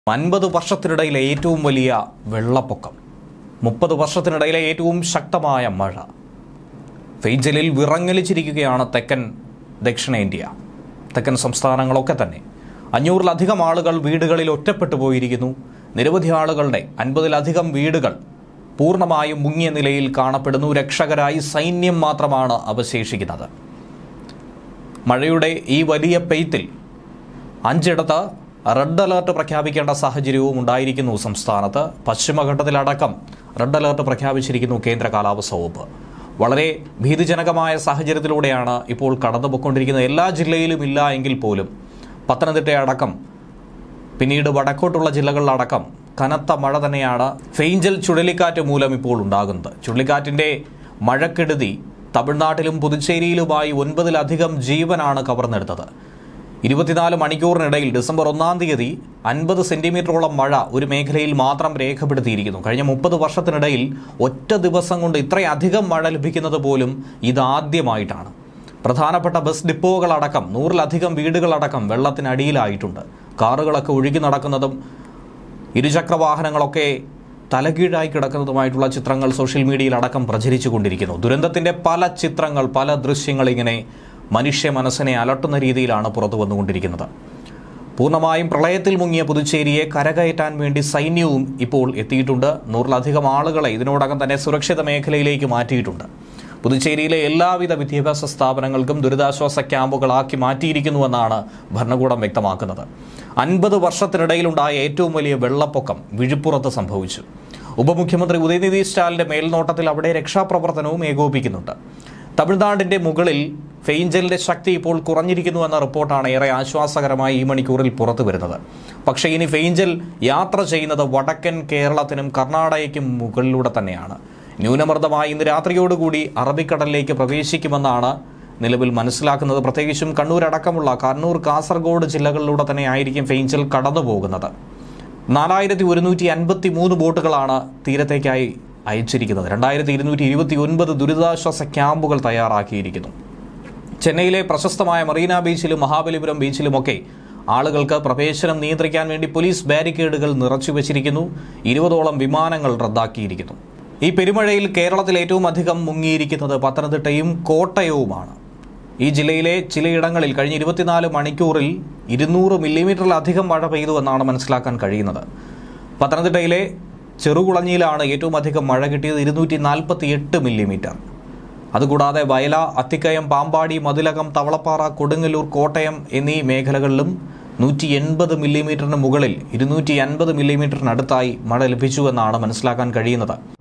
50 വർഷത്തിനിടയിലെ ഏറ്റവും വലിയ വെള്ളപ്പൊക്കം, 30 വർഷത്തിനിടയിലെ ഏറ്റവും ശക്തമായ മഴ. ഫെയ്ജലിൽ വിറങ്ങലിച്ചിരിക്കുകയാണ് തെക്കൻ ദക്ഷിണേന്ത്യ. തെക്കൻ സംസ്ഥാനങ്ങളൊക്കെ തന്നെ 500-ലധികം ആളുകൾ വീടുകളിൽ ഒറ്റപ്പെട്ടു പോയിരിക്കുന്നു. നിരവധി ആളുകളുടെ 50-ലധികം വീടുകൾ പൂർണ്ണമായും മുങ്ങിയ നിലയിൽ കാണപ്പെടുന്നു. രക്ഷകരായി സൈന്യം മാത്രമാണ് അവശേഷിക്കുന്നത്. മഴയുടെ ഈ വലിയ പെയ്ത്തിൽ 5 റെഡ് അലർട്ട് പ്രഖ്യാപിക്കേണ്ട സാഹചര്യവും ഉണ്ടായിരിക്കുന്നു സംസ്ഥാനത്ത്. പശ്ചിമഘട്ടത്തിലടക്കം റെഡ് അലർട്ട് പ്രഖ്യാപിച്ചിരിക്കുന്നു കേന്ദ്ര കാലാവസ്ഥാ വകുപ്പ്. വളരെ ഭീതിജനകമായ സാഹചര്യത്തിലൂടെയാണ് ഇപ്പോൾ കടന്നുപോയിക്കൊണ്ടിരിക്കുന്നത്. എല്ലാ ജില്ലയിലും ഇല്ല എങ്കിൽ പോലും പത്തനംതിട്ടയടക്കം പിന്നീട് വടക്കോട്ടുള്ള ജില്ലകളിലടക്കം കനത്ത മഴ തന്നെയാണ് ഫെയ്ഞ്ചൽ ചുഴലിക്കാറ്റ് മൂലം ഇപ്പോൾ ഉണ്ടാകുന്നത്. ചുഴലിക്കാറ്റിൻ്റെ മഴക്കെടുതി തമിഴ്നാട്ടിലും പുതുച്ചേരിയിലുമായി 9-ലധികം ജീവനാണ് കവർന്നെടുത്തത്. 24 മണിക്കൂറിനിടയിൽ ഡിസംബർ 1-ാം തീയതി 50 സെന്റിമീറ്ററോളം മഴ ഒരു മേഖലയിൽ മാത്രം രേഖപ്പെടുത്തിയിരിക്കുന്നു. കഴിഞ്ഞ 30 വർഷത്തിനിടയിൽ ഒറ്റ ദിവസം കൊണ്ട് ഇത്രയധികം മഴ ലഭിക്കുന്നത് പോലും ഇതാദ്യമായിട്ടാണ്. പ്രധാനപ്പെട്ട ബസ് ഡിപ്പോകളടക്കം 100-ലധികം വീടുകളടക്കം വെള്ളത്തിനടിയിലായിട്ടുണ്ട്. കാറുകളൊക്കെ ഒഴുകി നടക്കുന്നതും ഇരുചക്ര വാഹനങ്ങളൊക്കെ തലകീഴായി കിടക്കുന്നതുമായിട്ടുള്ള ചിത്രങ്ങൾ സോഷ്യൽ മീഡിയയിൽ അടക്കം പ്രചരിച്ചു കൊണ്ടിരിക്കുന്നു. ദുരന്തത്തിൻ്റെ പല ചിത്രങ്ങൾ, പല ദൃശ്യങ്ങൾ ഇങ്ങനെ മനുഷ്യ മനസ്സിനെ അലട്ടുന്ന രീതിയിലാണ് പുറത്തു വന്നുകൊണ്ടിരിക്കുന്നത്. പൂർണ്ണമായും പ്രളയത്തിൽ മുങ്ങിയ പുതുച്ചേരിയെ കരകയറ്റാൻ വേണ്ടി സൈന്യവും ഇപ്പോൾ എത്തിയിട്ടുണ്ട്. 100-ലധികം ആളുകളെ ഇതിനോടകം തന്നെ സുരക്ഷിത മേഖലയിലേക്ക് മാറ്റിയിട്ടുണ്ട്. പുതുച്ചേരിയിലെ എല്ലാവിധ വിദ്യാഭ്യാസ സ്ഥാപനങ്ങൾക്കും ദുരിതാശ്വാസ ക്യാമ്പുകളാക്കി മാറ്റിയിരിക്കുന്നുവെന്നാണ് ഭരണകൂടം വ്യക്തമാക്കുന്നത്. 50 വർഷത്തിനിടയിലുണ്ടായ ഏറ്റവും വലിയ വെള്ളപ്പൊക്കം വിഴുപ്പുറത്ത് സംഭവിച്ചു. ഉപമുഖ്യമന്ത്രി ഉദയനിധി സ്റ്റാലിന്റെ മേൽനോട്ടത്തിൽ അവിടെ രക്ഷാപ്രവർത്തനവും ഏകോപിക്കുന്നുണ്ട്. തമിഴ്നാടിന്റെ മുകളിൽ ഫെയ്ഞ്ചലിന്റെ ശക്തി ഇപ്പോൾ കുറഞ്ഞിരിക്കുന്നുവെന്ന റിപ്പോർട്ടാണ് ഏറെ ആശ്വാസകരമായി ഈ മണിക്കൂറിൽ പുറത്തു വരുന്നത്. പക്ഷേ ഇനി ഫെയ്ഞ്ചൽ യാത്ര ചെയ്യുന്നത് വടക്കൻ കേരളത്തിനും കർണാടകയ്ക്കും മുകളിലൂടെ തന്നെയാണ്. ന്യൂനമർദ്ദമായി ഇന്ന് രാത്രിയോടുകൂടി അറബിക്കടലിലേക്ക് പ്രവേശിക്കുമെന്നാണ് നിലവിൽ മനസ്സിലാക്കുന്നത്. പ്രത്യേകിച്ചും കണ്ണൂരടക്കമുള്ള കണ്ണൂർ, കാസർഗോഡ് ജില്ലകളിലൂടെ തന്നെ ആയിരിക്കും ഫെയ്ഞ്ചൽ കടന്നു പോകുന്നത്. 4153 ബോട്ടുകളാണ് തീരത്തേക്കായി അയച്ചിരിക്കുന്നത്. 2229 ദുരിതാശ്വാസ ക്യാമ്പുകൾ തയ്യാറാക്കിയിരിക്കുന്നു. ചെന്നൈയിലെ പ്രശസ്തമായ മറീന ബീച്ചിലും മഹാബലിപുരം ബീച്ചിലുമൊക്കെ ആളുകൾക്ക് പ്രവേശനം നിയന്ത്രിക്കാൻ വേണ്ടി പോലീസ് ബാരിക്കേഡുകൾ നിറച്ചുവെച്ചിരിക്കുന്നു. 20ഓളം വിമാനങ്ങൾ റദ്ദാക്കിയിരിക്കുന്നു. ഈ പെരുമഴയിൽ കേരളത്തിൽ ഏറ്റവും അധികം മുങ്ങിയിരിക്കുന്നത് പത്തനംതിട്ടയും കോട്ടയവുമാണ്. ഈ ജില്ലയിലെ ചിലയിടങ്ങളിൽ കഴിഞ്ഞ 24 മണിക്കൂറിൽ 200 മില്ലിമീറ്ററിലധികം മഴ പെയ്തുവെന്നാണ് മനസ്സിലാക്കാൻ കഴിയുന്നത്. പത്തനംതിട്ടയിലെ ചെറുകുളഞ്ഞിയിലാണ് ഏറ്റവും അധികം മഴ കിട്ടിയത്, 248 മില്ലിമീറ്റർ. അതുകൂടാതെ വയല, അത്തിക്കയം, പാമ്പാടി, മതിലകം, തവളപ്പാറ, കൊടുങ്ങല്ലൂർ, കോട്ടയം എന്നീ മേഖലകളിലും 180 മില്ലിമീറ്ററിന് മുകളിൽ 250 മില്ലിമീറ്ററിനടുത്തായി മഴ ലഭിച്ചുവെന്നാണ് മനസ്സിലാക്കാൻ കഴിയുന്നത്.